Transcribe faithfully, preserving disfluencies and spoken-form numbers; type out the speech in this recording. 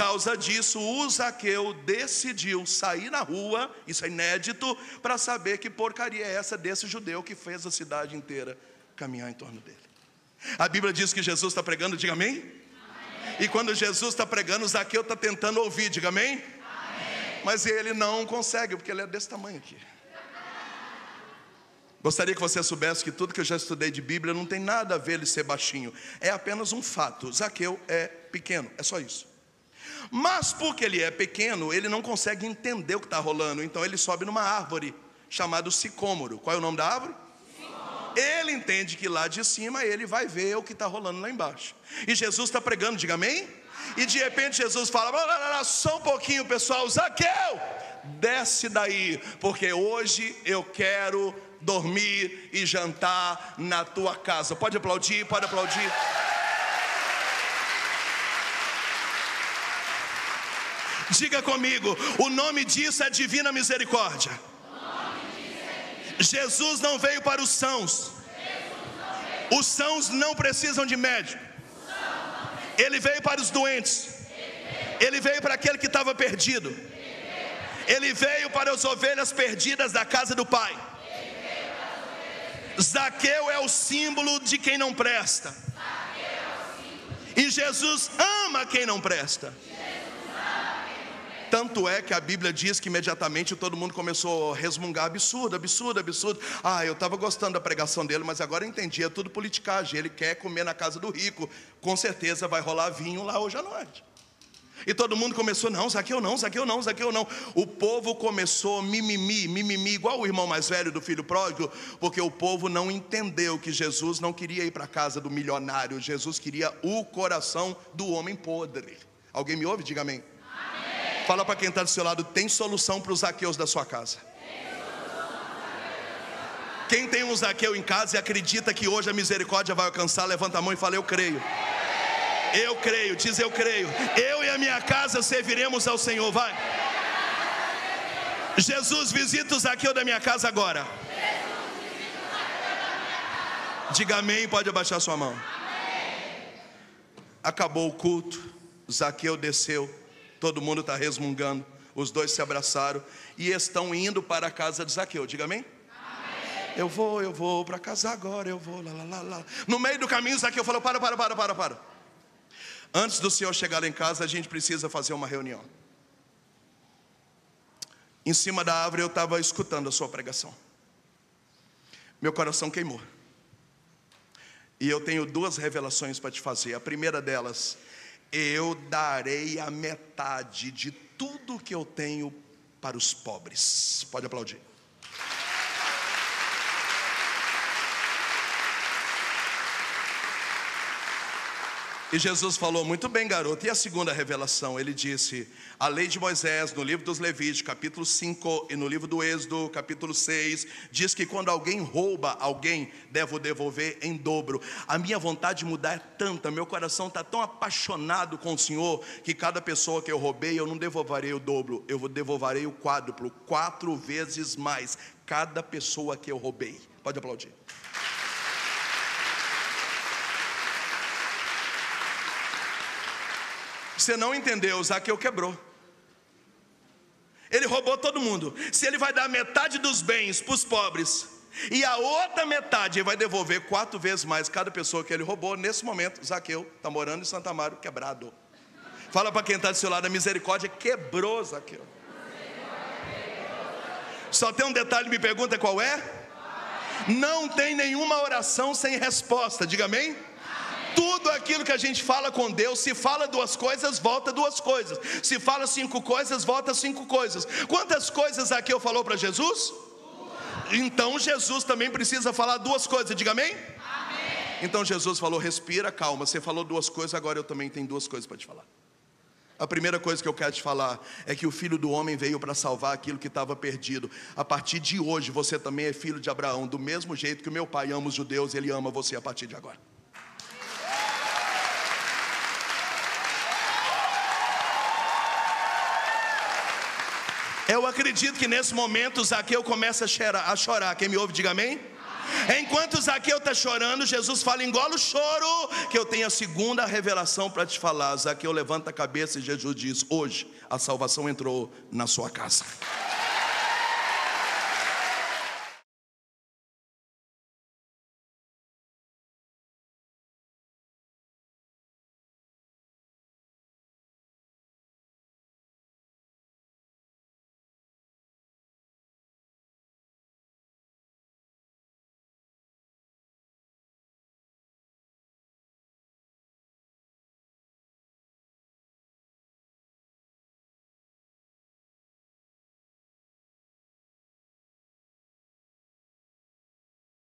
causa disso, o Zaqueu decidiu sair na rua, isso é inédito, para saber que porcaria é essa desse judeu que fez a cidade inteira caminhar em torno dele. A Bíblia diz que Jesus está pregando, diga amém? Amém. E quando Jesus está pregando, o Zaqueu está tentando ouvir, diga amém? Amém. Mas ele não consegue, porque ele é desse tamanho aqui. Gostaria que você soubesse que tudo que eu já estudei de Bíblia não tem nada a ver ele ser baixinho. É apenas um fato. Zaqueu é pequeno, é só isso. Mas porque ele é pequeno, ele não consegue entender o que está rolando. Então ele sobe numa árvore chamada sicômoro. Qual é o nome da árvore? Sicômoro. Ele entende que lá de cima ele vai ver o que está rolando lá embaixo. E Jesus está pregando, diga amém? E de repente Jesus fala, blá, blá, blá, só um pouquinho pessoal, Zaqueu, desce daí, porque hoje eu quero dormir e jantar na tua casa. Pode aplaudir, pode aplaudir. Diga comigo, o nome disso é divina misericórdia. Jesus não veio para os sãos. Os sãos não precisam de médico. Ele veio para os doentes. Ele veio para aquele que estava perdido. Ele veio para as ovelhas perdidas da casa do Pai. Zaqueu é o símbolo de quem não presta. E Jesus ama quem não presta. Tanto é que a Bíblia diz que imediatamente todo mundo começou a resmungar, absurdo, absurdo, absurdo. Ah, eu estava gostando da pregação dele, mas agora eu entendi, é tudo politicagem. Ele quer comer na casa do rico, com certeza vai rolar vinho lá hoje à noite. E todo mundo começou, não, Zaqueu não, Zaqueu não, Zaqueu não. O povo começou mimimi, mimimi, igual o irmão mais velho do filho pródigo, porque o povo não entendeu que Jesus não queria ir para a casa do milionário. Jesus queria o coração do homem podre. Alguém me ouve? Diga amém. Amém. Fala para quem está do seu lado, tem solução para os Zaqueus da sua casa. Quem tem um Zaqueu em casa e acredita que hoje a misericórdia vai alcançar, levanta a mão e fala, eu creio. Eu creio, diz eu creio. Eu e a minha casa serviremos ao Senhor, vai. Jesus, visita o Zaqueu da minha casa agora. Diga amém, pode abaixar sua mão. Acabou o culto, Zaqueu desceu, todo mundo está resmungando. Os dois se abraçaram e estão indo para a casa de Zaqueu, diga amém. Eu vou, eu vou para casa agora, eu vou, lá, lá, lá, lá. No meio do caminho, Zaqueu falou, para, para, para, para, para. Antes do senhor chegar lá em casa, a gente precisa fazer uma reunião. Em cima da árvore eu estava escutando a sua pregação. Meu coração queimou. E eu tenho duas revelações para te fazer. A primeira delas, eu darei a metade de tudo que eu tenho para os pobres. Pode aplaudir. E Jesus falou, muito bem garoto. E a segunda revelação, ele disse, a lei de Moisés, no livro dos Levíticos, capítulo cinco, e no livro do Êxodo, capítulo seis, diz que quando alguém rouba alguém, devo devolver em dobro. A minha vontade de mudar é tanta, meu coração está tão apaixonado com o Senhor, que cada pessoa que eu roubei, eu não devolverei o dobro, eu devolverei o quádruplo, quatro vezes mais, cada pessoa que eu roubei. Pode aplaudir. Você não entendeu, Zaqueu quebrou. Ele roubou todo mundo. Se ele vai dar metade dos bens para os pobres, e a outra metade ele vai devolver quatro vezes mais cada pessoa que ele roubou, nesse momento, Zaqueu está morando em Santo Amaro, quebrado. Fala para quem está do seu lado, a misericórdia quebrou Zaqueu. Só tem um detalhe, me pergunta qual é? Não tem nenhuma oração sem resposta, diga amém? Tudo aquilo que a gente fala com Deus, se fala duas coisas, volta duas coisas. Se fala cinco coisas, volta cinco coisas. Quantas coisas Zaqueu falou para Jesus? Então Jesus também precisa falar duas coisas, diga amém? Amém. Então Jesus falou, respira, calma, você falou duas coisas, agora eu também tenho duas coisas para te falar. A primeira coisa que eu quero te falar é que o Filho do Homem veio para salvar aquilo que estava perdido. A partir de hoje você também é filho de Abraão, do mesmo jeito que o meu pai ama os judeus, ele ama você a partir de agora. Eu acredito que nesse momento Zaqueu começa a chorar, a chorar. Quem me ouve, diga amém. Enquanto Zaqueu está chorando, Jesus fala: engola o choro, que eu tenho a segunda revelação para te falar. Zaqueu levanta a cabeça e Jesus diz: hoje a salvação entrou na sua casa.